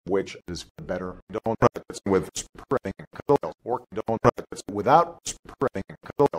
which is better. Don't practice with spreading or don't practice without spreading